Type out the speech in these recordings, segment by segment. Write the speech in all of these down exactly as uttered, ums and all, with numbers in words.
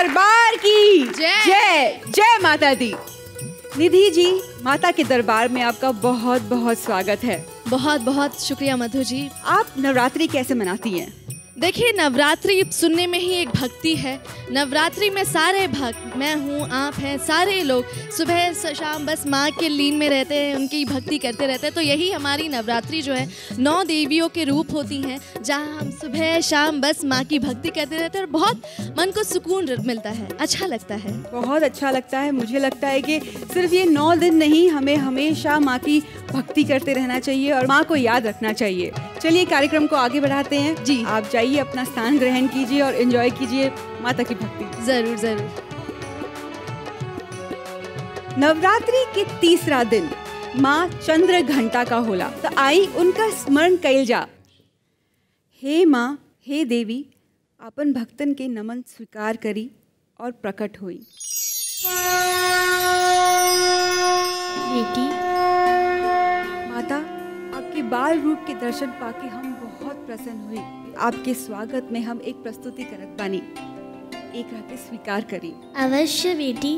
दरबार की जय जय जय माता दी। निधि जी, माता के दरबार में आपका बहुत बहुत स्वागत है। बहुत बहुत शुक्रिया मधु जी। आप नवरात्रि कैसे मनाती हैं? देखिए, नवरात्रि सुनने में ही एक भक्ति है। नवरात्रि में सारे भक्त, मैं हूँ, आप हैं, सारे लोग सुबह शाम बस माँ के लीन में रहते हैं, उनकी भक्ति करते रहते हैं। तो यही हमारी नवरात्रि जो है नौ देवियों के रूप होती हैं, जहाँ हम सुबह शाम बस माँ की भक्ति करते रहते हैं और बहुत मन को सुकून मिलता है, अच्छा लगता है। बहुत अच्छा लगता है। मुझे लगता है कि सिर्फ ये नौ दिन नहीं, हमें हमेशा माँ की भक्ति करते रहना चाहिए और माँ को याद रखना चाहिए। चलिए कार्यक्रम को आगे बढ़ाते हैं। जी, आप जाइए, अपना स्थान ग्रहण कीजिए और एंजॉय कीजिए माता की भक्ति। जरूर जरूर। नवरात्रि के तीसरा दिन माँ चंद्र घंटा का होला, तो आई उनका स्मरण कइल जा। हे माँ, हे देवी, अपन भक्तन के नमन स्वीकार करी और प्रकट हुई। बेटी, माता, आपके बाल रूप के दर्शन पाके हम बहुत प्रसन्न हुए। आपके स्वागत में हम एक प्रस्तुति करत बानी, एक रहते स्वीकार करी। अवश्य बेटी।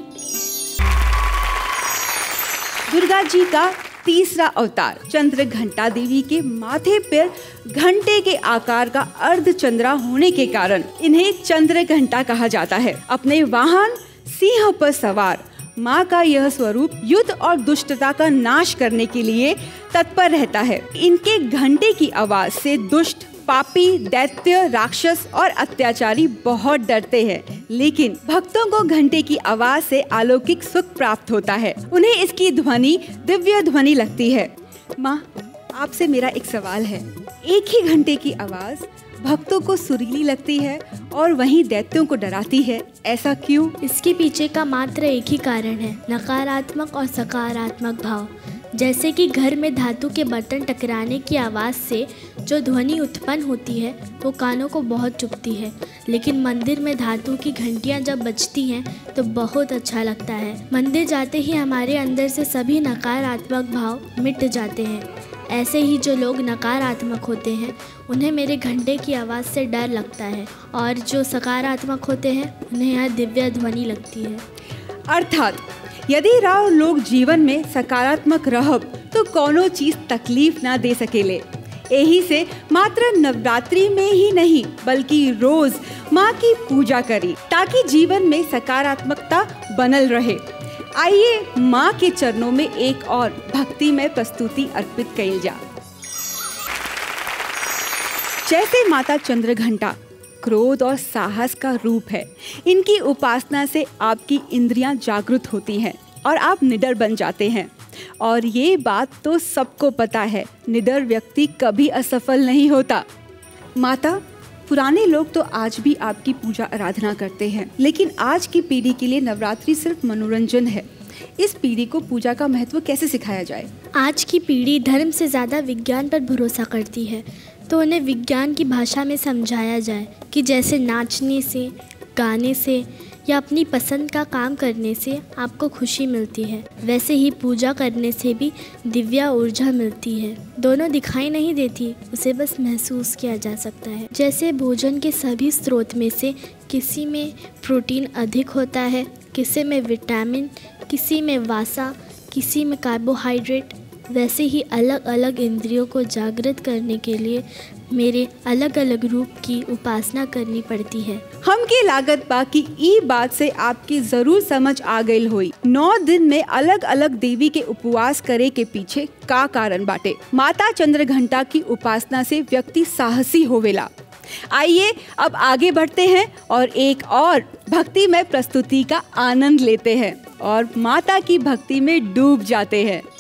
दुर्गा जी का तीसरा अवतार चंद्र घंटा देवी के माथे पर घंटे के आकार का अर्धचंद्रा होने के कारण इन्हें चंद्र घंटा कहा जाता है। अपने वाहन सिंह पर सवार माँ का यह स्वरूप युद्ध और दुष्टता का नाश करने के लिए तत्पर रहता है। इनके घंटे की आवाज से दुष्ट, पापी, दैत्य, राक्षस और अत्याचारी बहुत डरते हैं, लेकिन भक्तों को घंटे की आवाज से अलौकिक सुख प्राप्त होता है। उन्हें इसकी ध्वनि दिव्य ध्वनि लगती है। माँ, आपसे मेरा एक सवाल है। एक ही घंटे की आवाज भक्तों को सुरीली लगती है और वहीं दैत्यों को डराती है, ऐसा क्यों? इसके पीछे का मात्र एक ही कारण है, नकारात्मक और सकारात्मक भाव। जैसे कि घर में धातु के बर्तन टकराने की आवाज़ से जो ध्वनि उत्पन्न होती है वो कानों को बहुत चुभती है, लेकिन मंदिर में धातु की घंटियां जब बजती हैं तो बहुत अच्छा लगता है। मंदिर जाते ही हमारे अंदर से सभी नकारात्मक भाव मिट जाते हैं। ऐसे ही जो लोग नकारात्मक होते हैं उन्हें मेरे घंटे की आवाज़ से डर लगता है, और जो सकारात्मक होते हैं उन्हें यहाँ दिव्य ध्वनि लगती है। अर्थात यदि राव लोग जीवन में सकारात्मक रहब तो कोनो चीज तकलीफ ना दे सकेले। यही से मात्र नवरात्रि में ही नहीं बल्कि रोज माँ की पूजा करी ताकि जीवन में सकारात्मकता बनल रहे। आइए माँ के चरणों में एक और भक्ति में प्रस्तुति अर्पित कइल जा। जैसे माता चंद्र घंटा क्रोध और साहस का रूप है, इनकी उपासना से आपकी इंद्रियां जागृत होती हैं और आप निडर बन जाते हैं। और ये बात तो सबको पता है, निडर व्यक्ति कभी असफल नहीं होता। माता, पुराने लोग तो आज भी आपकी पूजा आराधना करते हैं, लेकिन आज की पीढ़ी के लिए नवरात्रि सिर्फ मनोरंजन है। इस पीढ़ी को पूजा का महत्व कैसे सिखाया जाए? आज की पीढ़ी धर्म से ज़्यादा विज्ञान पर भरोसा करती है, तो उन्हें विज्ञान की भाषा में समझाया जाए कि जैसे नाचने से, गाने से या अपनी पसंद का काम करने से आपको खुशी मिलती है, वैसे ही पूजा करने से भी दिव्या ऊर्जा मिलती है। दोनों दिखाई नहीं देती, उसे बस महसूस किया जा सकता है। जैसे भोजन के सभी स्रोत में से किसी में प्रोटीन अधिक होता है, किसी में विटामिन, किसी में वसा, किसी में कार्बोहाइड्रेट, वैसे ही अलग अलग इंद्रियों को जागृत करने के लिए मेरे अलग अलग रूप की उपासना करनी पड़ती है। हमके लागत बा कि ई बात से आपकी जरूर समझ आ गई होई। नौ दिन में अलग अलग देवी के उपवास करे के पीछे का कारण बाटे। माता चंद्र घंटा की उपासना से व्यक्ति साहसी होवेला। आइए अब आगे बढ़ते हैं और एक और भक्ति में प्रस्तुति का आनंद लेते हैं और माता की भक्ति में डूब जाते हैं।